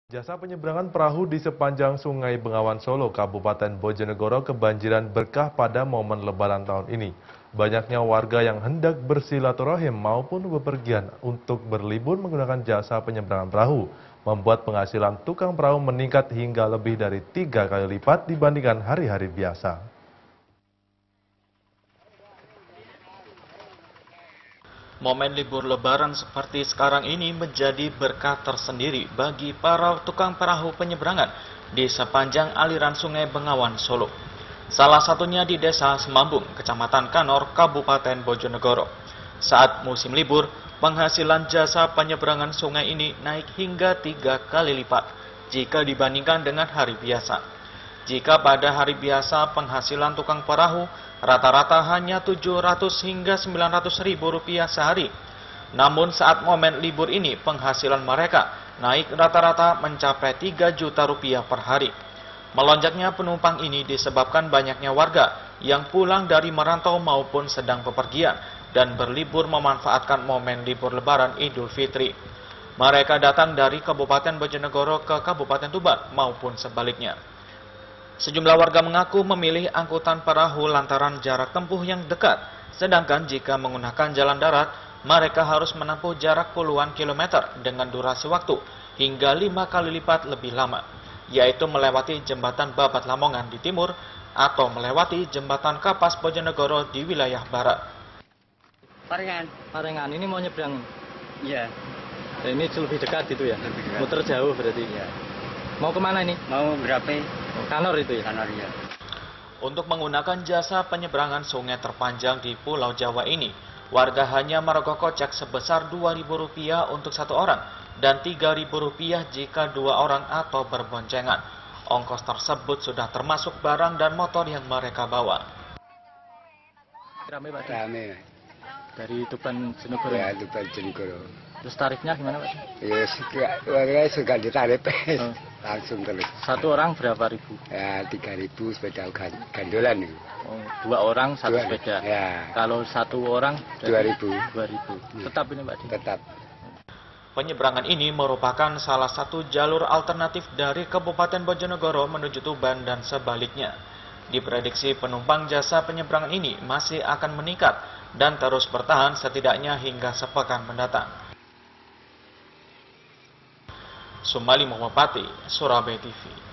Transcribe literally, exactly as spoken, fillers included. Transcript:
Jasa penyeberangan perahu di sepanjang Sungai Bengawan Solo, Kabupaten Bojonegoro kebanjiran berkah pada momen Lebaran tahun ini. Banyaknya warga yang hendak bersilaturahim maupun bepergian untuk berlibur menggunakan jasa penyeberangan perahu, membuat penghasilan tukang perahu meningkat hingga lebih dari tiga kali lipat dibandingkan hari-hari biasa. Momen libur lebaran seperti sekarang ini menjadi berkah tersendiri bagi para tukang perahu penyeberangan di sepanjang aliran Sungai Bengawan Solo. Salah satunya di Desa Semambung, Kecamatan Kanor, Kabupaten Bojonegoro. Saat musim libur, penghasilan jasa penyeberangan sungai ini naik hingga tiga kali lipat jika dibandingkan dengan hari biasa. Jika pada hari biasa penghasilan tukang perahu rata-rata hanya tujuh ratus hingga sembilan ratus ribu rupiah sehari. Namun saat momen libur ini penghasilan mereka naik rata-rata mencapai tiga juta rupiah per hari. Melonjaknya penumpang ini disebabkan banyaknya warga yang pulang dari merantau maupun sedang bepergian dan berlibur memanfaatkan momen libur lebaran Idul Fitri. Mereka datang dari Kabupaten Bojonegoro ke Kabupaten Tuban maupun sebaliknya. Sejumlah warga mengaku memilih angkutan perahu lantaran jarak tempuh yang dekat, sedangkan jika menggunakan jalan darat, mereka harus menempuh jarak puluhan kilometer dengan durasi waktu hingga lima kali lipat lebih lama, yaitu melewati jembatan Babat Lamongan di timur atau melewati jembatan Kapas Bojonegoro di wilayah barat. Parengan. Parengan ini mau nyebrang? Iya. Ya, ini lebih dekat gitu ya? Lebih dekat. Muter jauh berarti? Iya. Mau kemana ini? Mau berapa? Kanor itu ya? Kanor ya. Untuk menggunakan jasa penyeberangan sungai terpanjang di Pulau Jawa ini, warga hanya merogoh kocek sebesar dua ribu rupiah untuk satu orang dan tiga ribu rupiah jika dua orang atau berboncengan. Ongkos tersebut sudah termasuk barang dan motor yang mereka bawa. Rame Pak? Rame. Dari Tuban Bojonegoro? Ya, Tuban Bojonegoro. Terus tarifnya gimana Pak? Ya, suka, warga suka ditarik. Oh. Langsung terus. Satu orang berapa ribu? Ya, tiga ribu sepeda gandolan nih. Oh, dua orang satu Dua, sepeda. ya. Kalau satu orang? Dua ribu. Dua ribu. Tetap ini Pak? Tetap. Penyeberangan ini merupakan salah satu jalur alternatif dari Kabupaten Bojonegoro menuju Tuban dan sebaliknya. Diprediksi penumpang jasa penyeberangan ini masih akan meningkat dan terus bertahan setidaknya hingga sepekan mendatang. Sumali Muhammad Pati, Surabaya T V.